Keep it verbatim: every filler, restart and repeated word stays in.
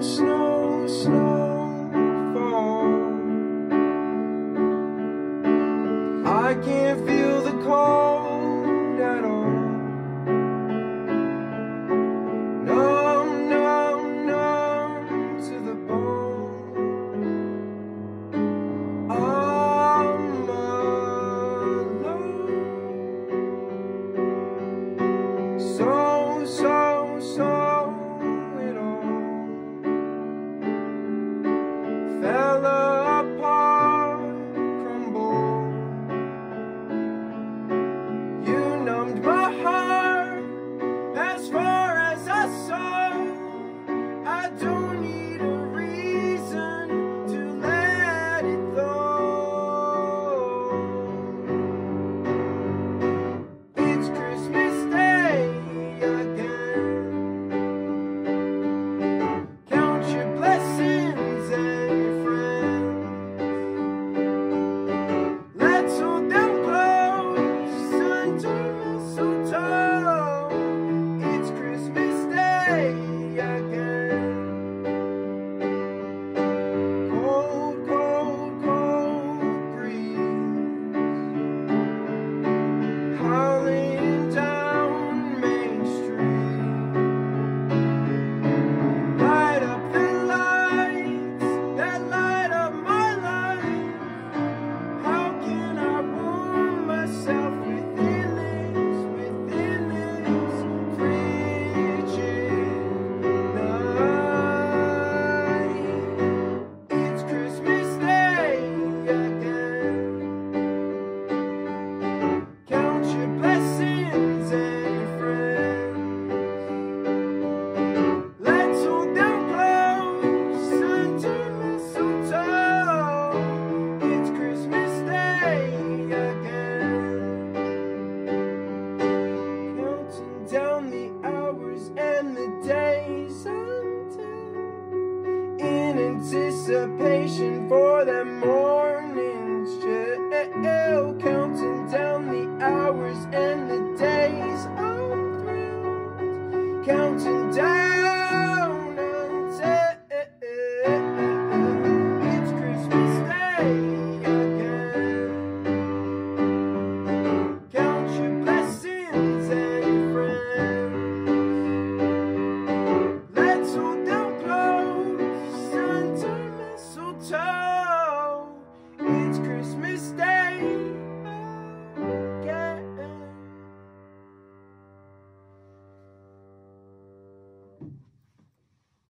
snow, snow fall. I can't feel the cold at all. Numb, numb, numb to the bone. I'm alone. So, so, so fell apart, crumbled. You numbed my heart as far as I saw. I don't need a reason to let it go. It's Christmas Day again. Count your blessings and it's Christmas Day again. Cold, cold, cold breeze howling down Main Street. Light up the lights that light up my life. How can I warm myself within this, within this frigid night? It's Christmas Day again. Count your blessings and your friends. Let's hold them close under mistletoe. It's Christmas Day again. Counting down the hours and the days until, in anticipation for that morning.